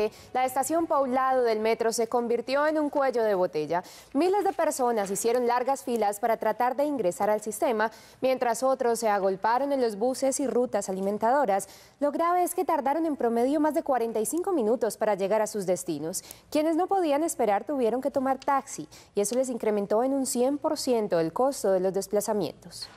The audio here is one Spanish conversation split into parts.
tarde, la estación Poblado del metro se convirtió en un cuello de botella. Miles de personas hicieron largas filas para tratar de ingresar al sistema, mientras otros se agolparon en los buses y rutas alimentadoras. Lo grave es que tardaron en promedio más de 45 minutos para llegar a sus destinos. Quienes no podían esperar tuvieron que tomar taxi, y eso les incrementó en un 100% el costo de los desplazamientos.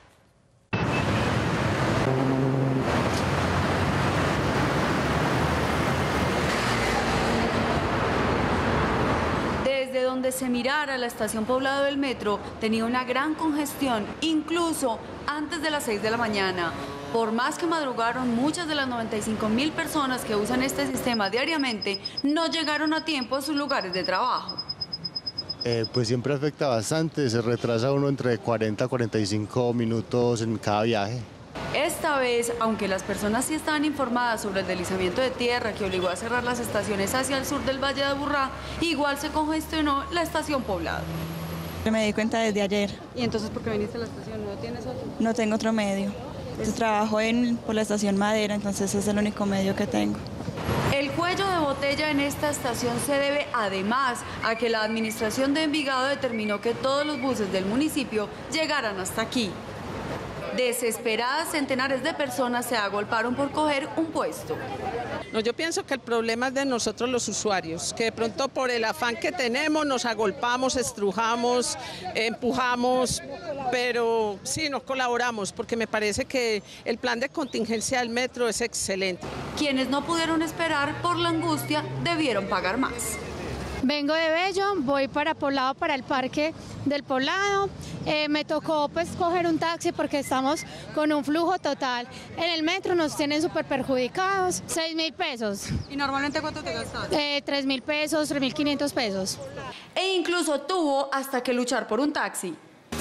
Desde donde se mirara la estación Poblado del metro tenía una gran congestión, incluso antes de las 6 de la mañana. Por más que madrugaron, muchas de las 95.000 personas que usan este sistema diariamente no llegaron a tiempo a sus lugares de trabajo. Pues siempre afecta bastante, se retrasa uno entre 40 a 45 minutos en cada viaje. Esta vez, aunque las personas sí estaban informadas sobre el deslizamiento de tierra que obligó a cerrar las estaciones hacia el sur del Valle de Aburrá, igual se congestionó la estación Poblado. Me di cuenta desde ayer. ¿Y entonces por qué viniste a la estación? ¿No tienes otro? No tengo otro medio. Yo trabajo por la estación Madera, entonces es el único medio que tengo. El cuello de botella en esta estación se debe además a que la administración de Envigado determinó que todos los buses del municipio llegaran hasta aquí. Desesperadas, centenares de personas se agolparon por coger un puesto. No, yo pienso que el problema es de nosotros los usuarios, que de pronto por el afán que tenemos nos agolpamos, estrujamos, empujamos, pero sí nos colaboramos porque me parece que el plan de contingencia del metro es excelente. Quienes no pudieron esperar por la angustia debieron pagar más. Vengo de Bello, voy para Poblado, para el parque del Poblado. Me tocó pues coger un taxi porque estamos con un flujo total. En el metro nos tienen súper perjudicados, 6.000 pesos. ¿Y normalmente cuánto te gastas? 3.000 pesos, 3.500 pesos. E incluso tuvo hasta que luchar por un taxi.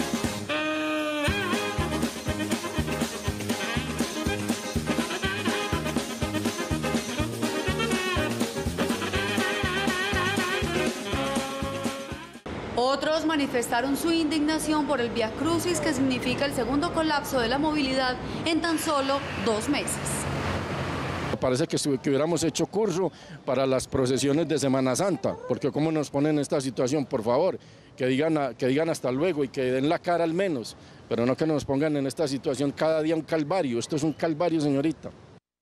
Otros manifestaron su indignación por el Vía Crucis, que significa el segundo colapso de la movilidad en tan solo 2 meses. Parece que hubiéramos hecho curso para las procesiones de Semana Santa, porque cómo nos ponen en esta situación, por favor, que digan hasta luego y que den la cara al menos, pero no que nos pongan en esta situación cada día un calvario. Esto es un calvario, señorita.